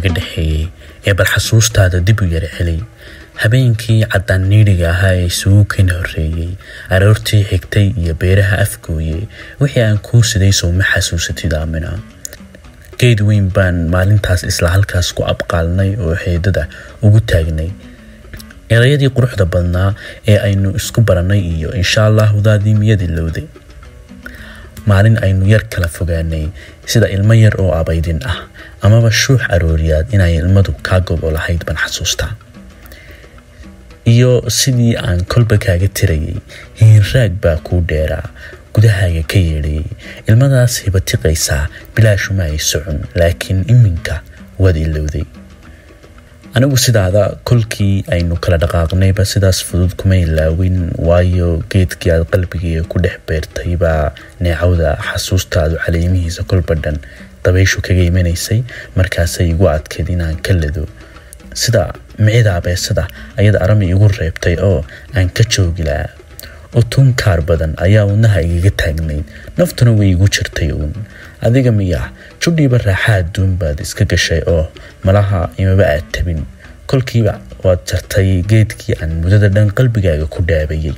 naga dhaxeeyay ee bal xasuustaada dib u yara celay habeenkii caddaan niidhiga ahaa ee isugu keen horreeyay aroortii xigtay iyo beeraha afgooye wixii aan kuu siday soo ma xasuusatid Aamina geed weyn baan maalintaas isla halkaas ku abqaalnay oo xeedada ugu taagnay erayadii quruxda badnaa ee aynu isku baranay iyo insha Allah wadaadimiyadii lowday maalin aynu yar kala fogaanay sida ilmo yar oo abaydin ah amaba shuux arooriyaad inay ilmadu ka gobo lahayd ban xasuustaa iyo sidii aan kolba kaaga tirayay hiinraag baa ku dheeraa gudahaaga ka yeedhay ilmadaas hibatiqaysaa bilaashuma ay socon laakiin iminka wad ilowday anigu sidaada kolkii aynu kala dhaqaaqnayba sidaas fudud kuma ilaawin waayo geedkii aad qalbigayga ku dhex beertay baa neecawda xasuustaadu caleemihiisa kolba dhan dabayshu kaga imanaysay markaasay igu adkeed inaan ka lado sida micida abeesada ayada arami igu reebtay oo aan ka joogi lahaa utun kaar badan ayaa wadnaha igaga taagnayd naftuna way igu jirtay uun adiga miyaa judhiiba raaxa adduun baad iska gashay oo malaha imaba aad tabin kolkiiba waad jartay geedkii aan mudada dhan qalbigaaga ku dhaabayay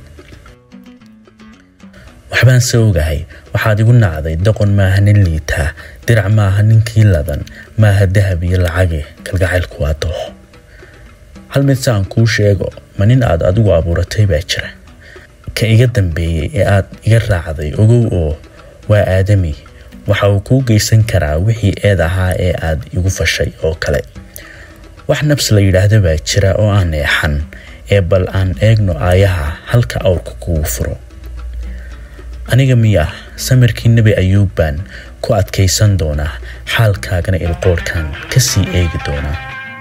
waxbaan se ogahay waxaad igu nacday doqon maaha nin liitaa dirac maaha ninkii ladan maaha dahab iyo lacage kalgacaylku waa doox hal mid saan kuu sheego ma nin aad adigu abuuratay baa jira ka iga dambeeyay ee aad iga raacday ogow oo waa aadami waxa uu kuu geysan karaa wixii eed ahaa ee aad igu fashay oo kale wax nafs la yiraahdo baa jira oo aan eexan ee bal aan eegno aayaha halka awrku kugu furo aniga miyaa samirkii nabi ayuub baan ku adkaysan doonaa xaalkaagana ilqoorkan ka sii eegi doonaa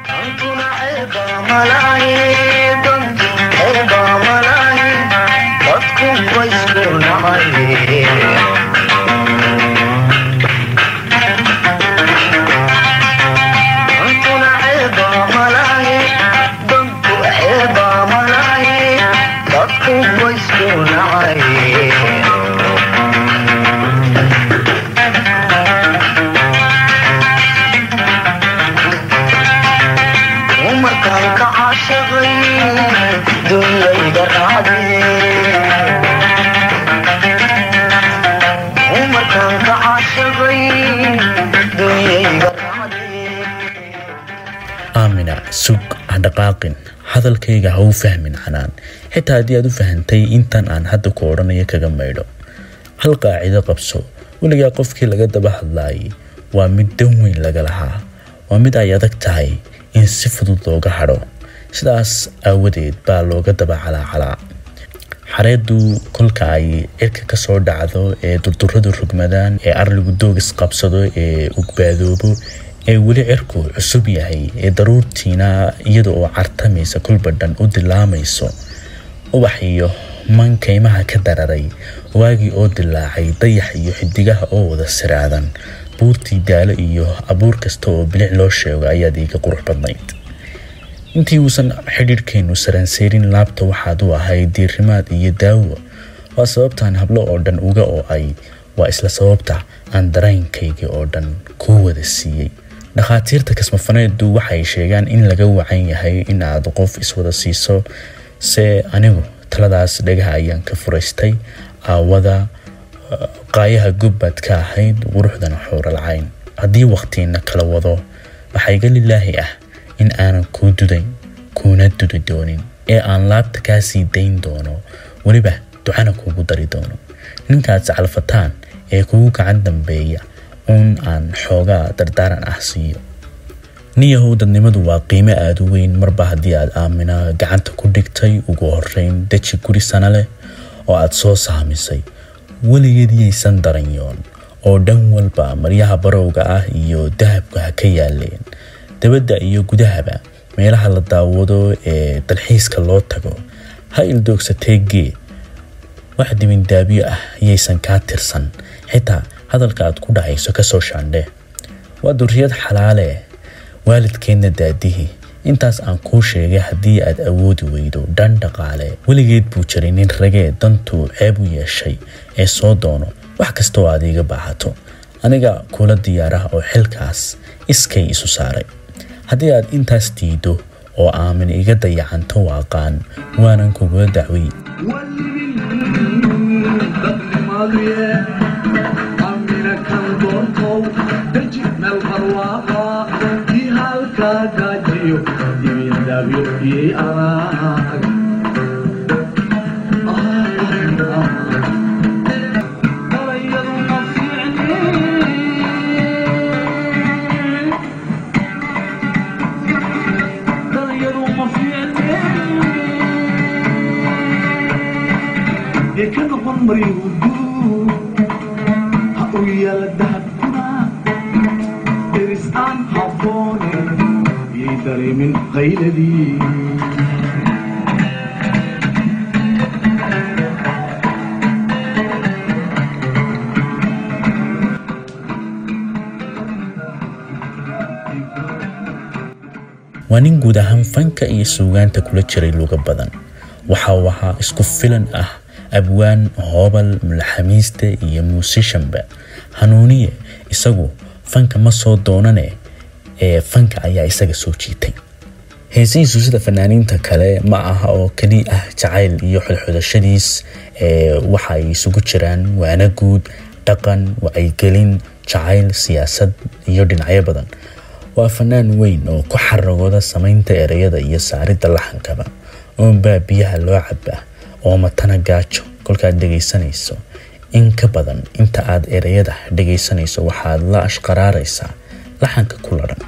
Aamina sug dhaqaaqin hadalkayga ha u fahmin canaan xitaa haddii aad u fahantay intan aan hadda ku odhanayo kaga maydho hal qaacido qabso weligaa qofkii laga daba hadlaayay waa mid dan weyn laga lahaa waa mid ay adag tahay in si fudud looga hadho sidaas aawadeed baa looga daba calaacalaa xareedu kolka ay cirka ka soo dhacdo ee durduradu rugmadaan ee arligu doogis qabsado ee ugbaadoobo ee weli cirku cusub yahay ee daruurtiina iyada oo cartamaysa kolba dhan u dilaamayso ubax iyo mankaymaha ka dararay waagii oo dilaacay dayax iyo xidigaha oo wada siraadan buurtii daalo iyo abuur kasta oo bilic loo sheego ayaad iga qurux badnayd intii uusan xidhiidhkeennu saranseerin laabta waxaad u ahayd diirimaad iyo daawo waa sababtaan hablo oo dhan uga oo ay waa isla sababta aan dareenkaygii oo dhan kuu wada siiyey dhakhaatiirta kasmafaneedu waxay sheegaan in laga wacan yahay in aad qof iswada siiso se anigu taladaas dhagaha ayaan ka furaystay aawada qaayaha gubbaad ka ahayd quruxdana xooralcayn haddii waqtiina kala wado waxaa iga lilaahi ah in aanan kuu dudayn kuuna dudi doonin ee aan laabta kaa sii dayn doono weliba ducana kuugu dari doono ninkaad sacalfataan ee kugu gacan dambeeya uun aan xoogaa dardaaran ah siiyo niyahow dadnimadu waa qiime aad u weyn marba haddii aad Aamina gacanta ku dhigtay ugu horreyn deji guri sana leh oo aad soo saamisay weligeed yaysan daranyoon oo dhan walba maryaha barowga ah iyo dahabka ha ka yaaleen dabadda iyo gudahaba meelaha la daawado ee dalxiiska loo tago ha ildoogsatee gee wax dibindaabiyo ah yaysan kaa tirsan xitaa hadalka aad ku dhacayso ka soo shaandhe waa durriyad xalaale waalidkeedna daadihi intaas aan kuu sheegay haddii aad awoodi weydo dhan dhaqaale weligeed buu jiray nin ragee dantuu ceeb u yeeshay ee soo doono wax kastoo aad iga baahato aniga kula diyaaraha oo xilkaas iskay isu saaray haddii aad intaas diido oo aamin iga dayacanto waaqaan waanan kuga dacway يكن عمري ودود هقويا لدهبنا درس عن حفوني يدري من غيلدي وانين guud ahaan fanka iyo suugaanta kula jiray luuga badan waxa isku filan ah abwaan hoobal mulxamiiste iyo muusishanba hanuuniye isagu fanka ma soo doonane fanka ayaa isaga soo jiitay heesihiisu sida fanaaniinta kale ma aha oo kali ah jacayl iyo xulxulashadiis waxa ay isugu jiraan waana guud dhaqan wacyigelin jacayl siyaasad iyo dhinacyo badan waa fanaan weyn oo ku xaragooda samaynta ereyada iyo saaridda laxankaba oo biyaha loo cabaa oo matana gaajo kolkaad dhegaysanayso in ka badan inta aad ereyada dhegaysanayso waxaad la ashqaraaraysaa laxanka ku ladhan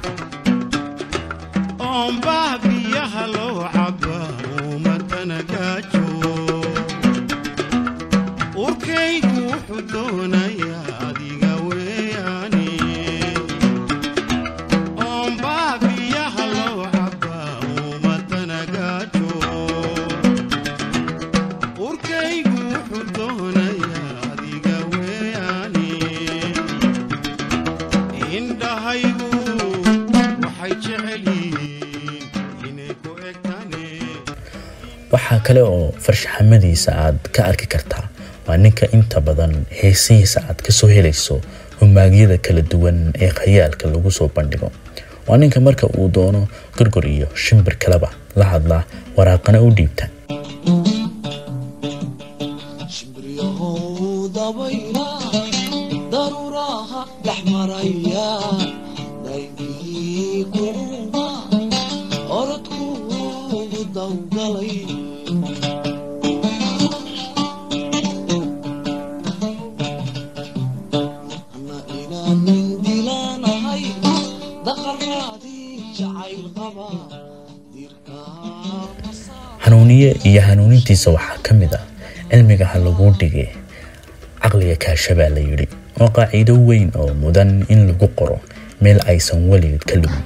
waxa kale oo farshaxamadiisa aad ka arki kartaa waa ninka inta badan heesihiisa aad ka soo helayso humaagyada kala duwan ee khayaalka lagu soo bandhigo waa ninka marka uu doono gorgor iyo shimbir kaleba la hadla waraaqana u dhiibta hanuuniye iyo hanuunintiisa waxaa ka mid ah cilmiga ha lagu dhigay caqliga kaashabaa la yidhi oo qaaciido weyn oo mudan in lagu qoro meel aysan weligeed ka lumin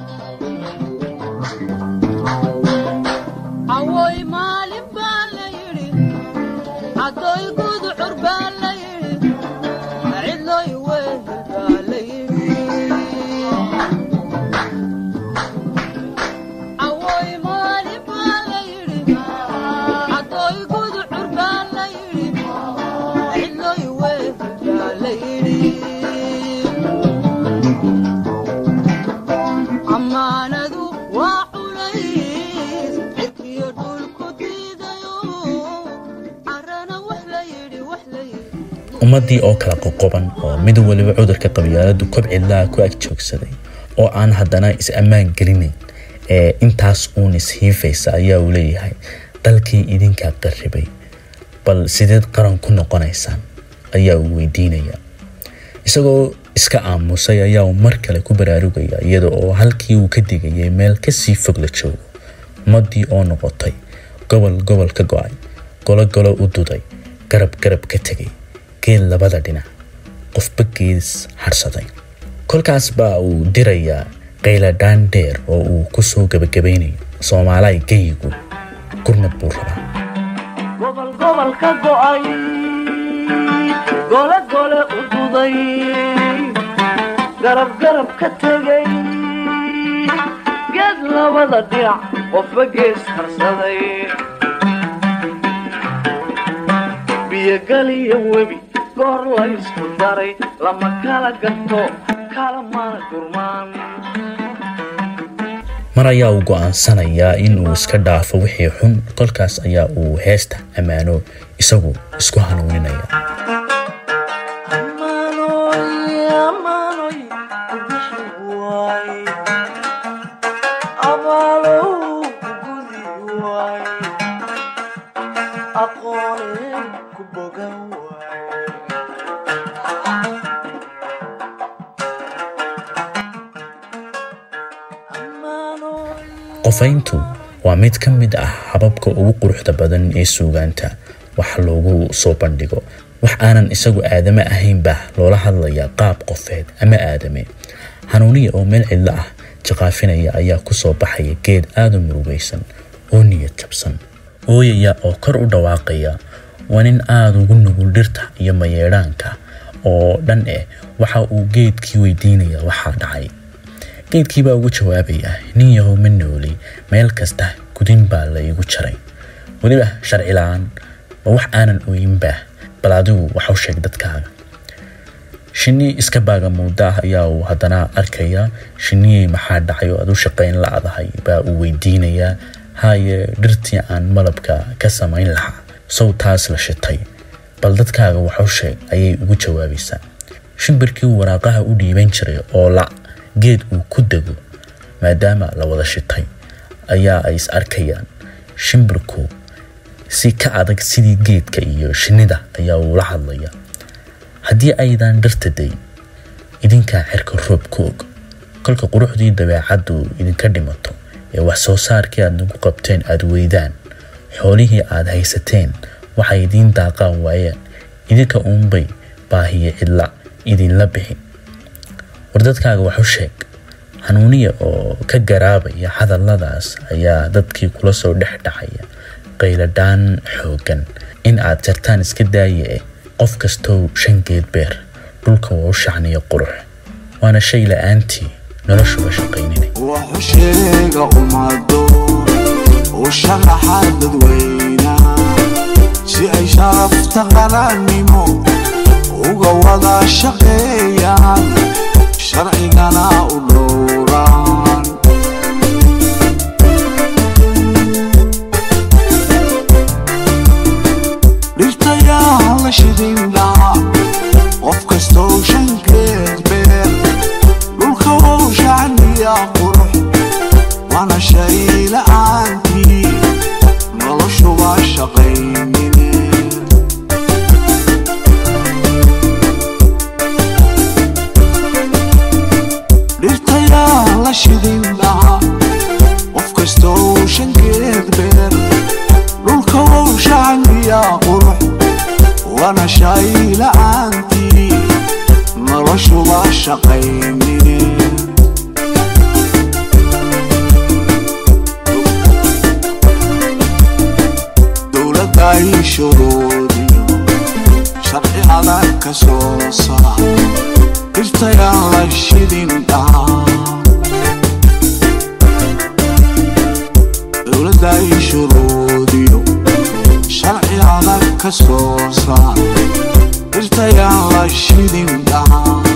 ummadii oo kala qoqoban oo mid waliba cudurka qabyaaladu kobcilaa ku ag joogsaday oo aan haddana is ammaan gelinayn intaas uun ishiifaysa ayaa uu leeyahay dalkii idinka qarribay bal sideed qaran ku noqonaysaan ayaa uu weydiinaya isagoo iska aamusay ayaa uu mar kale ku baraarugaya iyadoo oo halkii uu ka digayay meel ka sii fog la joogo ummadii oo noqotay gobol ka go'ay golo u duday garab ka tegay geel labada dhinac qofba gees harsaday kolkaas baa uu dirayaa qayladhaan dheer oo uu ku soo gabagabaynayo Soomaaliya geeyigu gurmad buu rabaa gobol ka go'ay gole u duday garab ka tegay geed labada dhinac qofba gees harsaday biyo galiya webi goor la isku daray lama kala gato kala mana gurmaan mar ayaa uu go'aansanayaa in uu iska dhaafo wixii xun kolkaas ayaa uu heesta ammaano isagu isku hanuuninaya qofayntu waa mid ka mid ah hababka ugu quruxda badan ee suugaanta wax loogu soo bandhigo wax aanan isagu aadame ahayn baa loola hadlayaa qaab qofeed ama aadame hanuuniya oo meel cidla ah jaqaafinaya ayaa ku soo baxaya geed aad u murugaysan oo niyad jabsan ooyaya oo kor u dhawaaqaya waa nin aad ugu nugul dhirta iyo mayeedhaanka oo dhan waxa uu geedkii weydiinaya waxaa dhacay geedkii baa ugu jawaabaya nin yahow ma nooli meel kasta gudin baa la igu jaray weliba sharci la'aan waa wax aanan ooyinba bal adigu waxu sheeg dadkaaga shinni iska baaga muddo ah ayaa uu haddana arkaya shinniyey maxaa dhacay oo aad u shaqayn la'dahay baa uu weydiinayaa haye dhirtii aan malabka ka samayn lahaa sawtaas la shitay bal dadkaaga waxu sheeg ayay ugu jawaabaysaa shimbirkii waraaqaha u dhiiban jiray oo la geed uu ku dego maadaama la wada shitay ayaa ay is arkayaan shimbirku si ka adag sidii geedka iyo shinnida ayaa uu la hadlaya haddii aydan dhirtaday idinkaa xirka roob ku og kolka quruxdii dabeecaddu idinka dhimato ee wax soo saarkii aad nagu qabteen aad weydaan xoolihii aad haysateen waxay idiin daaqaan waayeen idinka uunbay baahiye cidla idinla bixin war dadkaaga waxu sheeg hanuuniya oo ka garaabaya hadalladaas ayaa dadkii kula soo dhex dhacaya qayladhaan xoogan in aad jartaan iska daaya qof kastoo 5 geed beer dhulka waa u shacniya qurux waana shay la'aantii noloshuba shaqaynina waxu sheega ummado oo sharaxa dadweyna si ay sharafta qaranimo uga wada shaqeeyaan sharcigana u dhowraan dhirtayaa la shidin lahaa qof kastoo 5 geed beer dhulka waa u shacniya qurux waana shay la'aantii noloshuba shaqaynine dhirtayaa la shidin lahaa qof kastoo 5 geed beer dhulka waa u shacniya qurux waana shay la'aantii noloshuba shaqaynine dowladda ay shuruudiyo sharci adag ka soo saar dhirtayaa la shidin lahaa dowladda ay shuruudiyo sharci adag ka soo saar dhirtayaa la shidin lahaa